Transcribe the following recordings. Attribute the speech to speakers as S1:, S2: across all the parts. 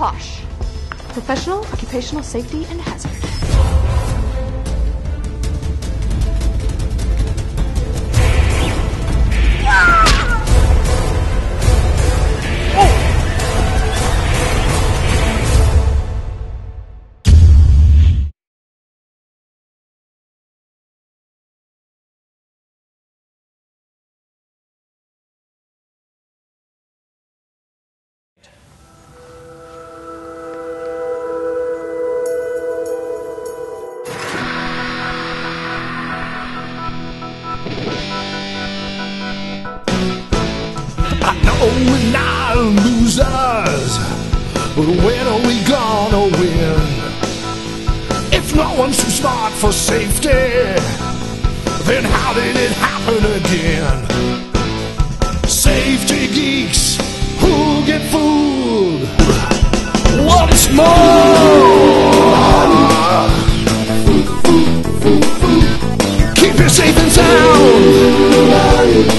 S1: POSH. Professional, Occupational Safety and Hazard.
S2: I know we're not losers, but when are we gonna win? If no one's too smart for safety, then how did it happen again? Safety geeks who get fooled once more. Keep it safe and sound.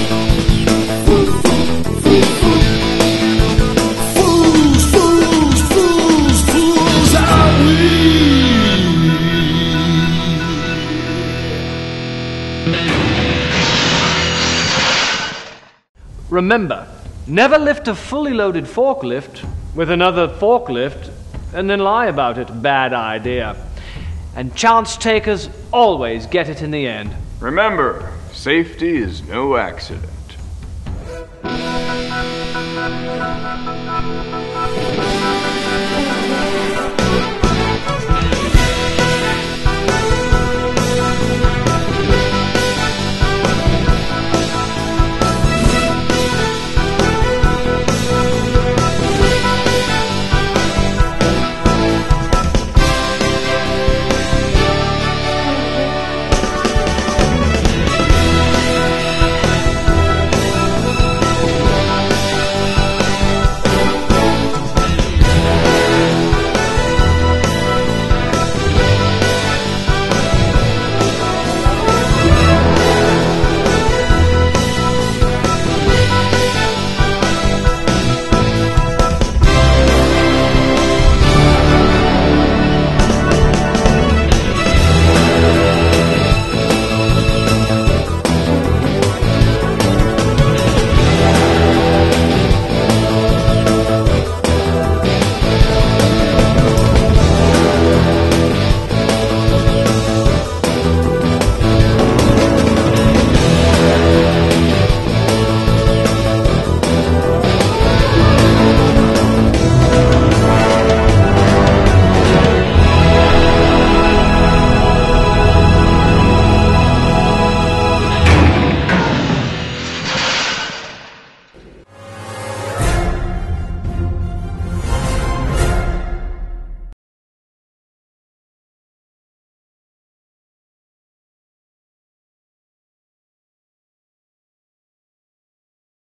S3: Remember, never lift a fully loaded forklift with another forklift and then lie about it. Bad idea. And chance takers always get it in the end.
S4: Remember, safety is no accident.